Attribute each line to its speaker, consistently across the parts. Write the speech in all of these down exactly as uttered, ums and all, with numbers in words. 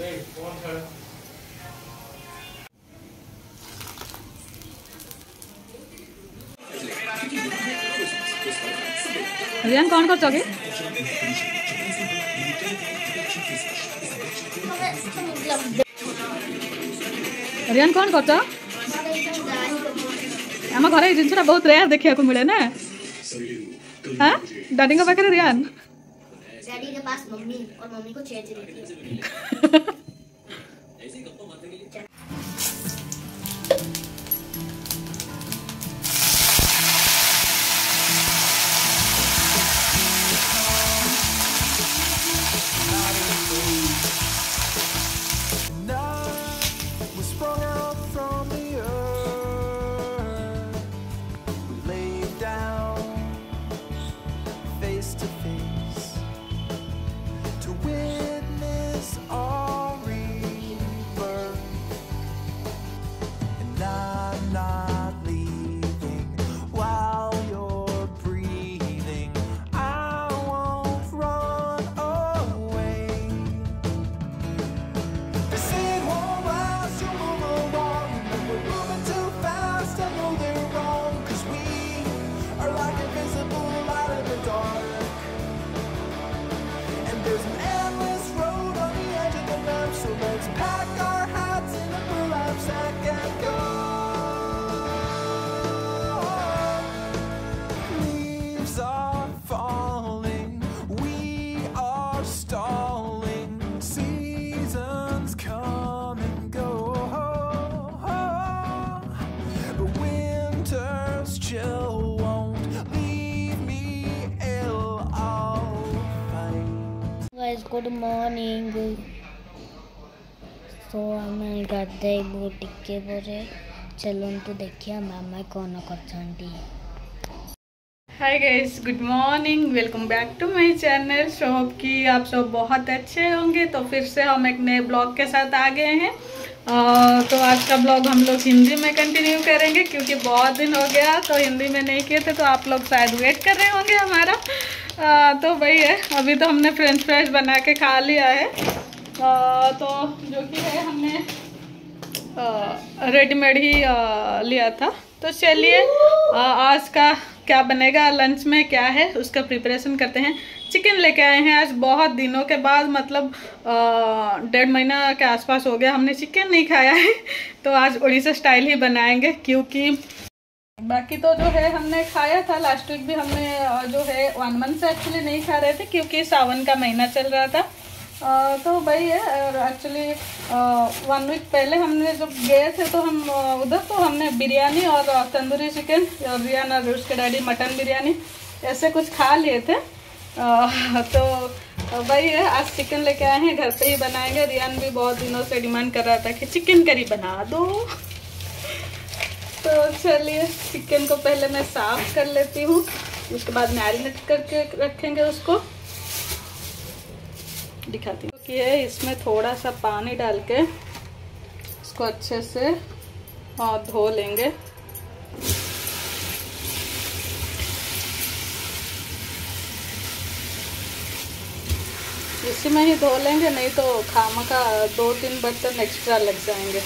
Speaker 1: रियान कौन कर चोगे रियान कौन कर आम घर ये जिनसा बहुत रेयर देखा मिले ना हाँ डैडी के पाखे रियान
Speaker 2: डैडी के पास मम्मी और मम्मी को छेड़ देती है। गुड मॉर्निंग सो आम गाधेबू टिके बोरे चलतु देखिए मामा कौन कर।
Speaker 1: Hi guys, good morning, welcome back to my channel. So hope कि आप सब बहुत अच्छे होंगे। तो फिर से हम एक नए ब्लॉग के साथ आ गए हैं। आ, तो आज का ब्लॉग हम लोग हिंदी में कंटिन्यू करेंगे क्योंकि बहुत दिन हो गया तो हिंदी में नहीं किए थे, तो आप लोग शायद वेट कर रहे होंगे हमारा। आ, तो वही है, अभी तो हमने फ्रेंच फ्राइज बना के खा लिया है। आ, तो जो कि है हमने रेडीमेड ही आ, लिया था। तो चलिए आज का क्या बनेगा, लंच में क्या है उसका प्रिपरेशन करते हैं। चिकन लेके आए हैं आज, बहुत दिनों के बाद, मतलब डेढ़ महीना के आसपास हो गया हमने चिकन नहीं खाया है। तो आज उड़ीसा स्टाइल ही बनाएंगे क्योंकि बाकी तो जो है हमने खाया था लास्ट वीक भी। हमने जो है वन मंथ से एक्चुअली नहीं खा रहे थे क्योंकि सावन का महीना चल रहा था। आ, तो वही है, और एक्चुअली वन वीक पहले हमने जब गए थे तो हम उधर तो हमने बिरयानी और तंदूरी चिकन, और रियान और उसके डैडी मटन बिरयानी ऐसे कुछ खा लिए थे। आ, तो वही है, आज चिकन लेके आए हैं, घर पे ही बनाएंगे। रियान भी बहुत दिनों से डिमांड कर रहा था कि चिकन करी बना दो। तो चलिए चिकन को पहले मैं साफ कर लेती हूँ, उसके बाद मैरिनेट करके रखेंगे उसको, दिखाती हूँ। कि है इसमें थोड़ा सा पानी डाल के इसको अच्छे से और धो लेंगे। इसी में ही धो लेंगे, नहीं तो खामा का दो तीन बर्तन एक्स्ट्रा लग जाएंगे।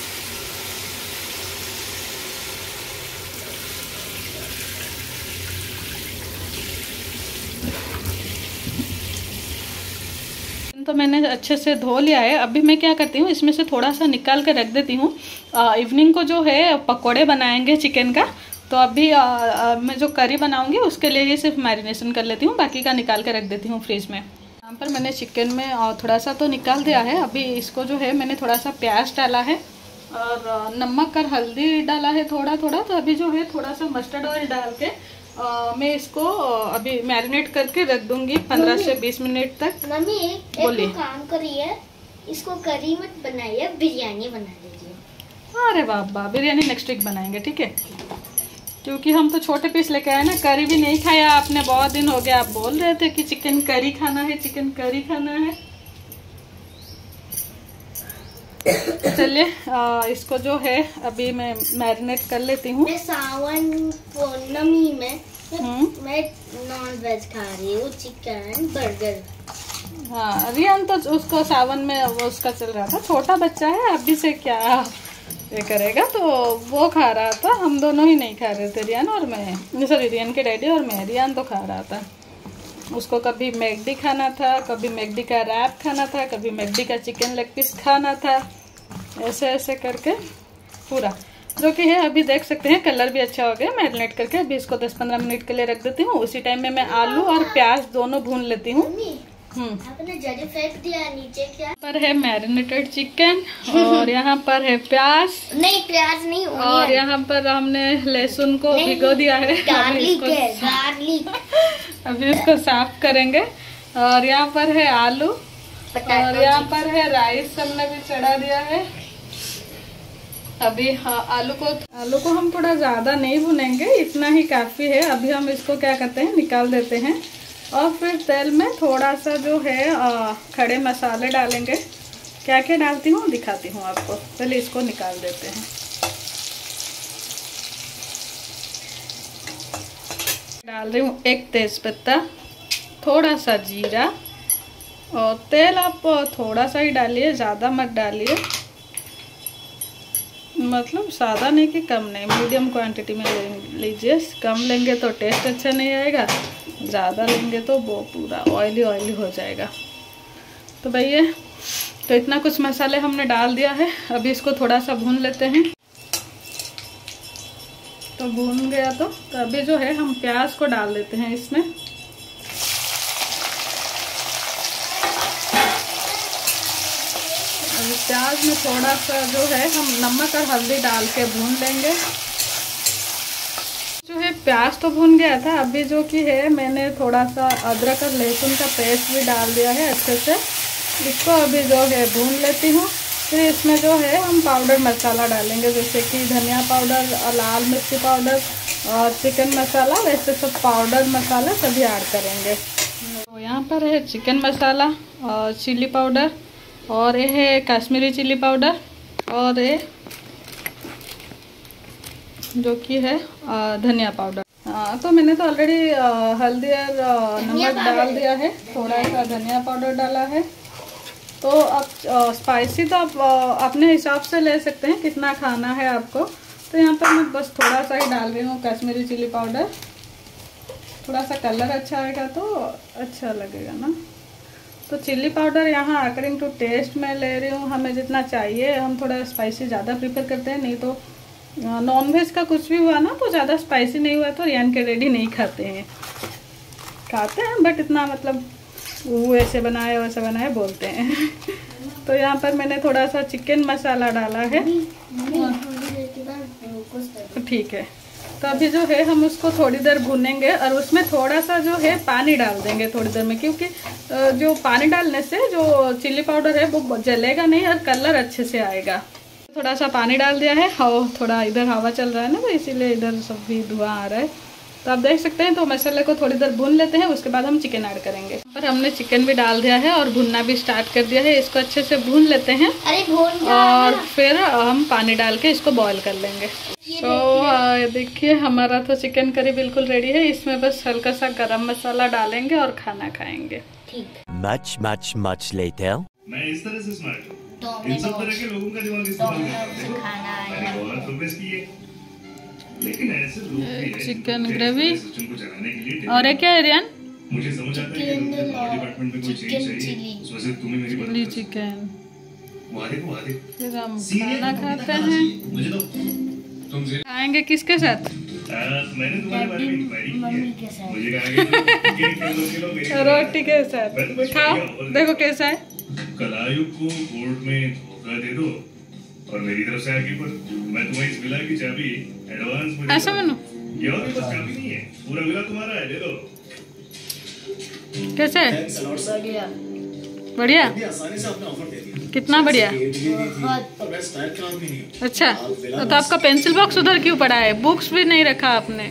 Speaker 1: तो मैंने अच्छे से धो लिया है। अभी मैं क्या करती हूँ, इसमें से थोड़ा सा निकाल के रख देती हूँ। इवनिंग को जो है पकोड़े बनाएंगे चिकन का। तो अभी आ, आ, मैं जो करी बनाऊंगी उसके लिए ही सिर्फ मैरिनेशन कर लेती हूँ, बाकी का निकाल के रख देती हूँ फ्रिज में। यहाँ पर मैंने चिकन में थोड़ा सा तो निकाल दिया है। अभी इसको जो है मैंने थोड़ा सा प्याज डाला है और नमक और हल्दी डाला है थोड़ा थोड़ा। तो अभी जो है थोड़ा सा मस्टर्ड ऑयल डाल के Uh, मैं इसको अभी मैरिनेट करके रख दूंगी पंद्रह से बीस मिनट तक।
Speaker 2: मम्मी एक काम करिए, इसको करी मत बनाइए, बिरयानी बना लीजिए।
Speaker 1: अरे वाह वाह, बिरयानी नेक्स्ट वीक बनाएंगे, ठीक है। क्योंकि हम तो छोटे पीस लेके आए ना, करी भी नहीं खाया आपने, बहुत दिन हो गया। आप बोल रहे थे कि चिकन करी खाना है, चिकन करी खाना है। चलिए इसको जो है अभी मैं मैरिनेट कर लेती हूँ।
Speaker 2: सावन पूर्णमी में मैं नॉन वेज खा रही हूँ, चिकन बर्गर।
Speaker 1: हाँ, रियान तो उसको सावन में वो उसका चल रहा था, छोटा बच्चा है अभी से क्या ये करेगा, तो वो खा रहा था। हम दोनों ही नहीं खा रहे थे, रियान और मैं, सॉरी रियान के डैडी और मैं। रियान तो खा रहा था, उसको कभी मैकडी खाना था, कभी मैकडी का रैप खाना था, कभी मैकडी का चिकन लेग पीस खाना था, ऐसे ऐसे करके पूरा, जो कि है अभी देख सकते हैं कलर भी अच्छा हो गया। मैरिनेट करके अभी इसको दस पंद्रह मिनट के लिए रख देती हूँ। उसी टाइम में मैं आलू और प्याज दोनों भून लेती हूँ।
Speaker 2: आपने जरी फेंक दिया नीचे क्या?
Speaker 1: पर है मैरिनेटेड चिकन और यहाँ पर है प्याज,
Speaker 2: नहीं प्याज नहीं,
Speaker 1: और यहाँ पर हमने लहसुन को भिगो दिया है,
Speaker 2: गार्लिक है, गार्लिक।
Speaker 1: अभी इसको साफ करेंगे। और यहाँ पर है आलू, और यहाँ पर है राइस हमने भी चढ़ा दिया है। अभी हाँ, आलू को आलू को हम थोड़ा ज्यादा नहीं भुनेंगे, इतना ही काफी है। अभी हम इसको क्या करते हैं, निकाल देते हैं और फिर तेल में थोड़ा सा जो है आ, खड़े मसाले डालेंगे। क्या क्या डालती हूँ दिखाती हूँ आपको, पहले इसको निकाल देते हैं। डाल रही हूँ एक तेज पत्ता, थोड़ा सा जीरा, और तेल आप थोड़ा सा ही डालिए, ज़्यादा मत डालिए, मतलब सादा नहीं कि कम नहीं, मीडियम क्वांटिटी में ले लीजिए। कम लेंगे तो टेस्ट अच्छा नहीं आएगा, ज़्यादा लेंगे तो वो पूरा ऑयली ऑयली हो जाएगा। तो भैया तो इतना कुछ मसाले हमने डाल दिया है। अभी इसको थोड़ा सा भून लेते हैं। तो भून गया तो, तो अभी जो है हम प्याज को डाल देते हैं इसमें। अभी प्याज में थोड़ा सा जो है हम नमक और हल्दी डाल के भून लेंगे। जो है प्याज तो भून गया था, अभी जो कि है मैंने थोड़ा सा अदरक और लहसुन का पेस्ट भी डाल दिया है अच्छे से। इसको अभी जो है भून लेती हूँ। फिर इसमें जो है हम पाउडर मसाला डालेंगे, जैसे कि धनिया पाउडर, लाल मिर्ची पाउडर और चिकन मसाला, वैसे सब पाउडर मसाला सभी ऐड करेंगे। तो यहाँ पर है चिकन मसाला और चिली पाउडर, और ये है कश्मीरी चिली पाउडर, और ये जो कि है धनिया पाउडर। हाँ, तो मैंने तो ऑलरेडी हल्दी और नमक डाल दिया है, थोड़ा सा धनिया पाउडर डाला है। तो अब स्पाइसी तो आप अपने हिसाब से ले सकते हैं कितना खाना है आपको। तो यहाँ पर मैं बस थोड़ा सा ही डाल रही हूँ कश्मीरी चिली पाउडर, थोड़ा सा कलर अच्छा आएगा तो अच्छा लगेगा ना। तो चिल्ली पाउडर यहाँ अकॉर्डिंग टू टेस्ट में ले रही हूँ, हमें जितना चाहिए। हम थोड़ा स्पाइसी ज़्यादा प्रीफर करते हैं, नहीं तो नॉन वेज का कुछ भी हुआ ना तो ज़्यादा स्पाइसी नहीं हुआ तो रियान के डैडी नहीं खाते हैं। खाते हैं बट इतना मतलब वो ऐसे बनाए वैसे बनाए बोलते हैं। तो यहाँ पर मैंने थोड़ा सा चिकन मसाला डाला है, ठीक है। तो अभी जो है हम उसको थोड़ी देर भूनेंगे और उसमें थोड़ा सा जो है पानी डाल देंगे थोड़ी देर में, क्योंकि जो पानी डालने से जो चिल्ली पाउडर है वो जलेगा नहीं और कलर अच्छे से आएगा। थोड़ा सा पानी डाल दिया है, और थोड़ा इधर हवा चल रहा है ना, तो इसीलिए इधर सब भी धुआं आ रहा है। तो आप देख सकते हैं। तो मसाले को थोड़ी देर भून लेते हैं, उसके बाद हम चिकन ऐड करेंगे। और हमने चिकन भी डाल दिया है और भुनना भी स्टार्ट कर दिया है। इसको अच्छे से भून लेते हैं।
Speaker 2: अरे भून
Speaker 1: और फिर हम पानी डाल के इसको बॉईल कर लेंगे। तो देखिए हमारा तो चिकन करी बिल्कुल रेडी है। इसमें बस हल्का सा गरम मसाला डालेंगे और खाना खाएंगे।
Speaker 3: Much, much, much later.
Speaker 4: मैं इस तरह से स्मार्ट हूँ, इन सब तरह के लोगों का दिमाग इस्तेमाल करता हूँ। मैंने डॉलर प्रोग्रेस की है, लेकिन ऐसे लोग भी हैं
Speaker 1: चिकन ग्रेवी
Speaker 4: सिस्टम को चलाने के लिए।
Speaker 1: और क्या है रियान?
Speaker 4: मुझे समझ आता है कि लॉ डिपार्टमेंट में कोई चेंज चाहिए, उसमें से तुम्हें मेरी
Speaker 1: चिली चिकन
Speaker 4: वादे को वादे।
Speaker 1: फिर हम खाना खाते हैं।
Speaker 4: मुझे तो तुमसे
Speaker 1: खाएंगे किसके साथ?
Speaker 4: मैंने तुम्हारे बारे में इंक्वायरी की है, मुझे कहा कि
Speaker 1: रोटी के साथ खाओ, देखो कैसा है।
Speaker 4: कलायुग को कोर्ट में धोखा दे दो और मेरी तरफ से आगे पर मैं तुम्हें इस विला की चाबी एडवांस में
Speaker 1: ऐसा मानो।
Speaker 4: ये और भी बस चाबी नहीं है, पूरा विला तुम्हारा है, ले लो।
Speaker 1: कैसे है? बढ़िया,
Speaker 5: आसानी से अपना ऑफर दे दिया।
Speaker 1: कितना बढ़िया। अच्छा, तो आपका पेंसिल बॉक्स उधर क्यों पड़ा है? बुक्स भी नहीं रखा आपने।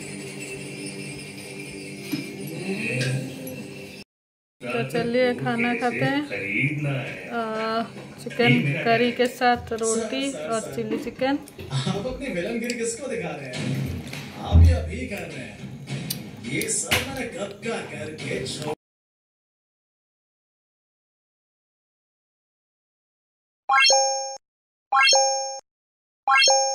Speaker 1: तो चलिए खाना खाते हैं। चिकन करी के साथ रोटी और चिली चिकन।
Speaker 5: आप अपनी विलनगिरी किसको दिखा रहे हैं? आप ये अभी कर रहे हैं। ये सब मैंने कब का करके
Speaker 2: है।